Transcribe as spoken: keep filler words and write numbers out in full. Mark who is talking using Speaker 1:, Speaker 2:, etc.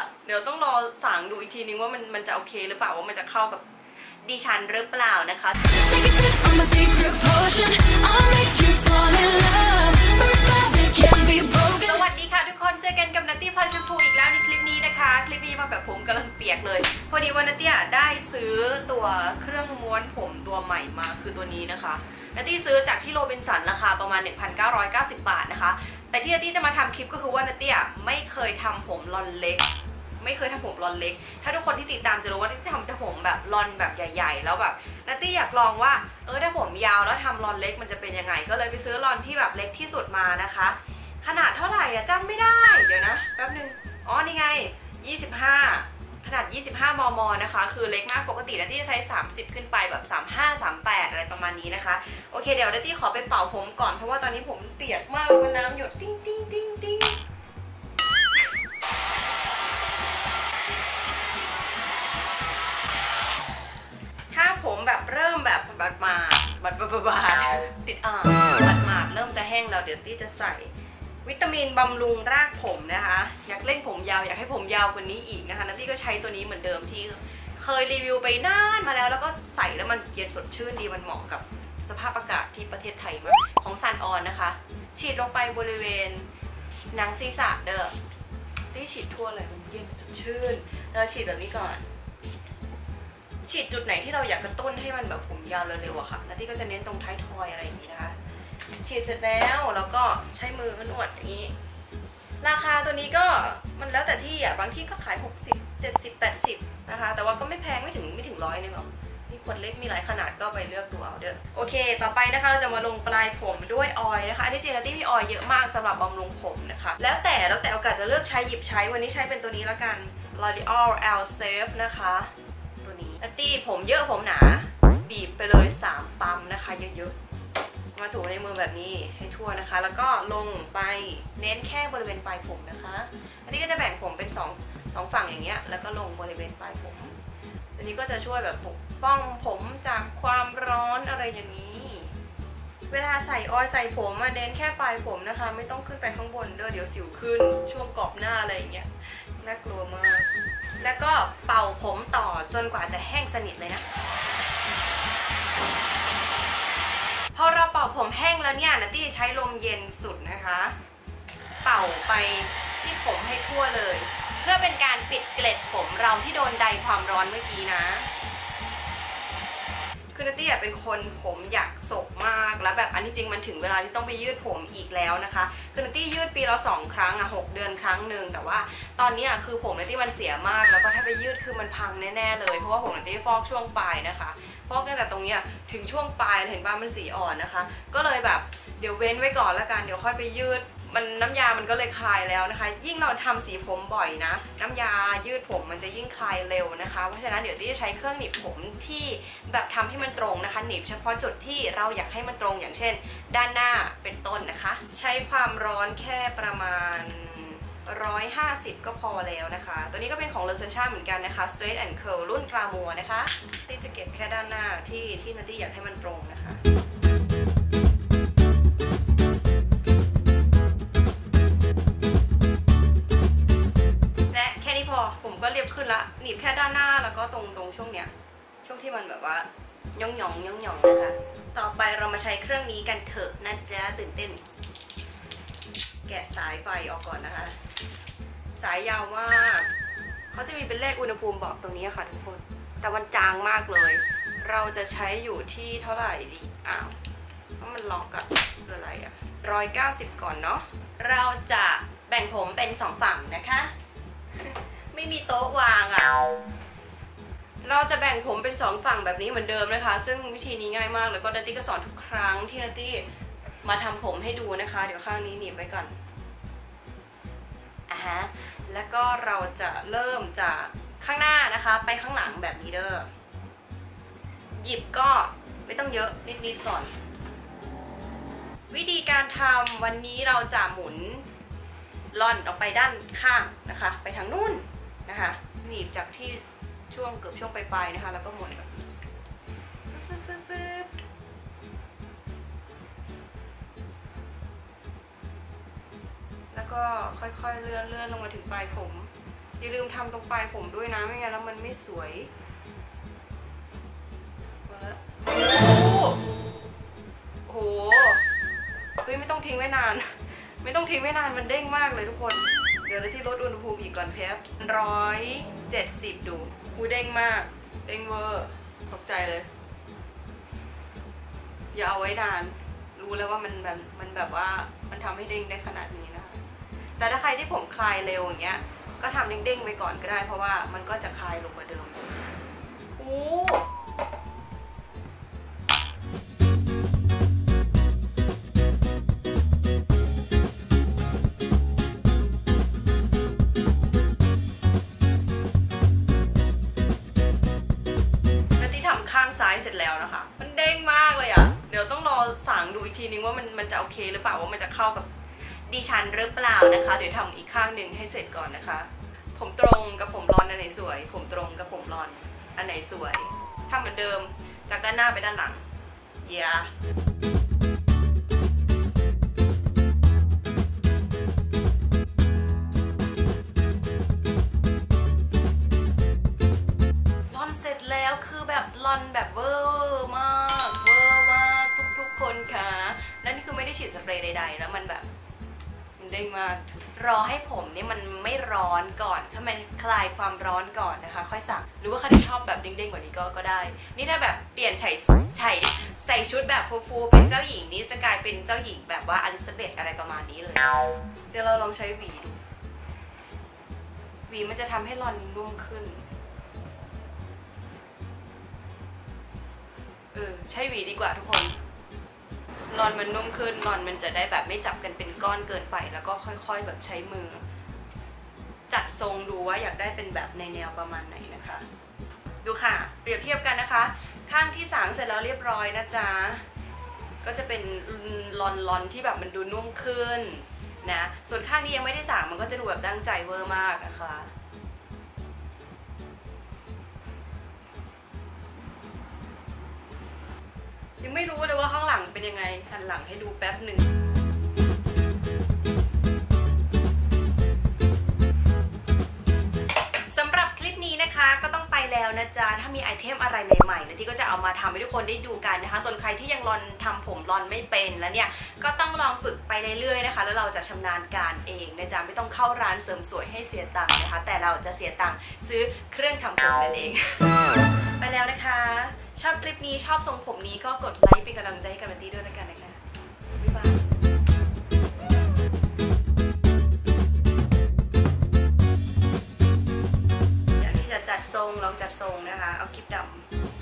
Speaker 1: เดี๋ยวต้องรอสางดูอีกทีนึงว่ามันมันจะโอเคหรือเปล่าว่ามันจะเข้ากับดิฉันหรือเปล่านะคะสวัสดีค่ะทุกคนเจอกันกับนัตตี้พลอยชมพูอีกแล้วในคลิปนี้นะคะคลิปนี้มาแบบผมกำลังเปียกเลยพอดีว่านัตตี้ได้ซื้อตัวเครื่องม้วนผมตัวใหม่มาคือตัวนี้นะคะนัตตี้ซื้อจากที่โรบินสันราคาประมาณ หนึ่งพันเก้าร้อยเก้าสิบ บาทนะคะแต่ที่นัตตี้จะมาทำคลิปก็คือว่านัตตี้ไม่เคยทำผมลอนเล็กไม่เคยทำผมลอนเล็กถ้าทุกคนที่ติดตามจะรู้ว่านัตตี้ทำผมแบบลอนแบบใหญ่ๆแล้วแบบนัตตี้อยากลองว่าเออถ้าผมยาวแล้วทำลอนเล็กมันจะเป็นยังไงก็เลยไปซื้อลอนที่แบบเล็กที่สุดมานะคะขนาดเท่าไหร่อะจำไม่ได้เดี๋ยวนะแป๊บนึงอ๋อนี่ไงยี่สิบห้าขนาดยี่สิบห้ามมนะคะคือเล็กมากปกตินัตตี้จะใช้สามสิบขึ้นไปแบบสามสิบห้า สามสิบแปดอะไรประมาณนี้นะคะโอเคเดี๋ยวนัตตี้ขอไปเป่าผมก่อนเพราะว่าตอนนี้ผมเปียกมากมันน้ำหยดติ้งติ้งติ้งติ้งถ้าผมแบบเริ่มแบบบัดมาบัดบัดบัดบัดติดอ่างบัดมาเริ่มจะแห้งแล้วเดี๋ยวตี้จะใส่วิตามินบำรุงรากผมนะคะอยากเล่นผมยาวอยากให้ผมยาวกว่านี้อีกนะคะนัตตี้ก็ใช้ตัวนี้เหมือนเดิมที่เคยรีวิวไปนานมาแล้วแล้วก็ใส่แล้วมันเย็นสดชื่นดีมันเหมาะกับสภาพอากาศที่ประเทศไทยมากของซันออนนะคะฉีดลงไปบริเวณหนังศีรษะเด้อตี้ฉีดทั่วเลยมันเย็นสดชื่นแล้วฉีดแบบนี้ก่อนฉีดจุดไหนที่เราอยากกระตุ้นให้มันแบบผมยาวเร็วๆอะค่ะนัตตี้ก็จะเน้นตรงท้ายทอยอะไรอย่างนี้นะคะฉีดเสร็จแล้วแล้วก็ใช้มือนวดอย่างนี้ราคาตัวนี้ก็มันแล้วแต่ที่อ่ะบางที่ก็ขายหกสิบ เจ็ดสิบ แปดสิบนะคะแต่ว่าก็ไม่แพงไม่ถึงไม่ถึงร้อยนึงหรอกมีขวดเล็กมีหลายขนาดก็ไปเลือกดูเอาเด้อโอเคต่อไปนะคะเราจะมาลงปลายผมด้วยออยล์นะคะอันนี้จริงๆนัตตี้มีออยล์เยอะมากสำหรับบำรุงผมนะคะแล้วแต่แล้วแต่โอกาสจะเลือกใช้หยิบใช้วันนี้ใช้เป็นตัวนี้แล้วกัน L'Oreal Elle Safe นะคะตัวนี้นัตตี้ผมเยอะผมหนาบีบไปเลยสามปั๊มนะคะเยอะๆมาถูในมือแบบนี้ให้ทั่วนะคะแล้วก็ลงไปเน้นแค่บริเวณปลายผมนะคะอันนี้ก็จะแบ่งผมเป็นสองสองฝั่งอย่างเงี้ยแล้วก็ลงบริเวณปลายผมอันนี้ก็จะช่วยแบบปกป้องผมจากความร้อนอะไรอย่างนี้เวลาใส่ออยล์ใส่ผมมาเน้นแค่ปลายผมนะคะไม่ต้องขึ้นไปข้างบนเด้อเดี๋ยวสิวขึ้นช่วงกรอบหน้าอะไรอย่างเงี้ยน่ากลัวมากแล้วก็เป่าผมต่อจนกว่าจะแห้งสนิทเลยนะพอเราเป่าผมแห้งแล้วเนี่ยนัตตี้ใช้ลมเย็นสุดนะคะเป่าไปที่ผมให้ทั่วเลยเพื่อเป็นการปิดเกล็ดผมเราที่โดนไดความร้อนเมื่อกี้นะคือนัตตี้เป็นคนผมอยากโศกมากแล้วแบบอันที่จริงมันถึงเวลาที่ต้องไปยืดผมอีกแล้วนะคะคือนัตตี้ยืดปีละสองครั้งอะหกเดือนครั้งหนึ่งแต่ว่าตอนนี้คือผมนัตตี้มันเสียมากแล้วก็ถ้าไปยืดคือมันพังแน่ๆเลยเพราะว่าผมนัตตี้ฟอกช่วงปลายนะคะฟอกตั้งแต่ตรงนี้ถึงช่วงปลายเห็นว่ามันสีอ่อนนะคะก็เลยแบบเดี๋ยวเว้นไว้ก่อนละกันเดี๋ยวค่อยไปยืดมันน้ำยามันก็เลยคลายแล้วนะคะยิ่งเราทำสีผมบ่อยนะน้ำยายืดผมมันจะยิ่งคลายเร็วนะคะเพราะฉะนั้นเดี๋ยวที่จะใช้เครื่องหนีบผมที่แบบทำให้มันตรงนะคะหนีบเฉพาะจุดที่เราอยากให้มันตรงอย่างเช่นด้านหน้าเป็นต้นนะคะใช้ความร้อนแค่ประมาณหนึ่งร้อยห้าสิบก็พอแล้วนะคะตัวนี้ก็เป็นของ L'Oreal เหมือนกันนะคะ Straight and Curl รุ่นกลามัวนะคะที่จะเก็บแค่ด้านหน้าที่ที่นัตตี้อยากให้มันตรงนะคะผมก็เรียบขึ้นละหนีบแค่ด้านหน้าแล้วก็ตรงตรงช่วงเนี้ยช่วงที่มันแบบว่าย่องหยองย่องหยองนะคะต่อไปเรามาใช้เครื่องนี้กันเถอะนะจ๊ะตื่นเต้นแกะสายไฟออกก่อนนะคะสายยาวมากเขาจะมีเป็นเลขอุณหภูมิบอกตรงนี้ค่ะทุกคนแต่มันจางมากเลยเราจะใช้อยู่ที่เท่าไหร่ดีอ้าวเพราะมันล็อกอะคืออะไรอะร้อยเก้าสิบก่อนเนาะเราจะแบ่งผมเป็นสองฝั่งนะคะไม่มีโต๊ะวางอ่ะเราจะแบ่งผมเป็นสองฝั่งแบบนี้เหมือนเดิมนะคะซึ่งวิธีนี้ง่ายมากแล้วก็นัตตี้ก็สอนทุกครั้งที่นัตตี้มาทำผมให้ดูนะคะเดี๋ยวข้างนี้หนีบไว้ก่อนอ่ะฮะแล้วก็เราจะเริ่มจากข้างหน้านะคะไปข้างหลังแบบนี้เด้อหยิบก็ไม่ต้องเยอะนิดๆก่อนวิธีการทำวันนี้เราจะหมุนล่อนออกไปด้านข้างนะคะไปทางนู่นนะคะหนีบจากที่ช่วงเกือบช่วงปลายๆนะคะแล้วก็หมุนแบบแล้วก็ค่อยๆเลื่อนเลื่อนลงมาถึงปลายผมอย่าลืมทำตรงปลายผมด้วยนะไม่งั้นแล้วมันไม่สวยโอ้โหเฮ้ยไม่ต้องทิ้งไว้นานไม่ต้องทิ้งไว้นานมันเด้งมากเลยทุกคนเดี๋ยวเราที่ลดอุณหภูมิอีกก่อนแป๊บร้อยเจ็ดสิบดูหูเด้งมากเด้งเวอร์ตกใจเลยอย่าเอาไว้นานรู้แล้วว่ามันแบบมันแบบว่ามันทำให้เด้งได้ขนาดนี้นะคะแต่ถ้าใครที่ผมคลายเร็วอย่างเงี้ยก็ทำเด้งๆไปก่อนก็ได้เพราะว่ามันก็จะคลายลงกว่าเดิมโอ้ข้างซ้ายเสร็จแล้วนะคะมันเด้งมากเลยอ่ะเดี๋ยวต้องรอสางดูอีกทีนึงว่ามันมันจะโอเคหรือเปล่าว่ามันจะเข้ากับดิฉันหรือเปล่านะคะเดี๋ยวทำอีกข้างหนึ่งให้เสร็จก่อนนะคะผมตรงกับผมรอนอันไหนสวยผมตรงกับผมรอนอันไหนสวยทำเหมือนเดิมจากด้านหน้าไปด้านหลังเย้ลอนแบบเวอร์มากเวอร์มากทุกๆคนค่ะและนี่คือไม่ได้ฉีดสเปรย์ใดๆแล้วมันแบบมันเด้งมากรอให้ผมนี่มันไม่ร้อนก่อนถ้ามันคลายความร้อนก่อนนะคะค่อยสักหรือว่าใครที่ชอบแบบเด้งๆกว่านี้ก็ก็ได้นี่ถ้าแบบเปลี่ยนใส่ใส่ใส่ชุดแบบฟูๆเป็นเจ้าหญิงนี่จะกลายเป็นเจ้าหญิงแบบว่าอลิซาเบธอะไรประมาณนี้เลยเดี๋ยวเราลองใช้หวีดูหวีมันจะทำให้ลอนนุ่มขึ้นเออใช้หวีดีกว่าทุกคนรอนมันนุ่มขึ้นรอนมันจะได้แบบไม่จับกันเป็นก้อนเกินไปแล้วก็ค่อยๆแบบใช้มือจัดทรงดูว่าอยากได้เป็นแบบในแนวประมาณไหนนะคะดูค่ะเปรียบเทียบกันนะคะข้างที่สางเสร็จแล้วเรียบร้อยนะจ๊ะก็จะเป็นรอนรอนที่แบบมันดูนุ่มขึ้นนะส่วนข้างที่ยังไม่ได้สางมันก็จะดูแบบดั้งใจเวอร์มากนะคะยังไม่รู้เลยว่าข้างหลังเป็นยังไงหันหลังให้ดูแป๊บหนึ่งสำหรับคลิปนี้นะคะก็ต้องไปแล้วนะจ๊ะถ้ามีไอเทมอะไรใหม่ๆนะที่ก็จะเอามาทำให้ทุกคนได้ดูกันนะคะส่วนใครที่ยังรอนทำผมรอนไม่เป็นแล้วเนี่ยก็ต้องลองฝึกไปเรื่อยๆนะคะแล้วเราจะชำนาญการเองนะจ๊ะไม่ต้องเข้าร้านเสริมสวยให้เสียตังค์นะคะแต่เราจะเสียตังค์ซื้อเครื่องทำผมนั่นเอง ไปแล้วนะคะชอบคลิปนี้ชอบทรงผมนี้ก็กดไลค์เป็นกำลังใจให้กันมาตีด้วยแล้วกันนะคะบ๊ายบายอยากที่จะจัดทรงลองจัดทรงนะคะเอาคลิปดำ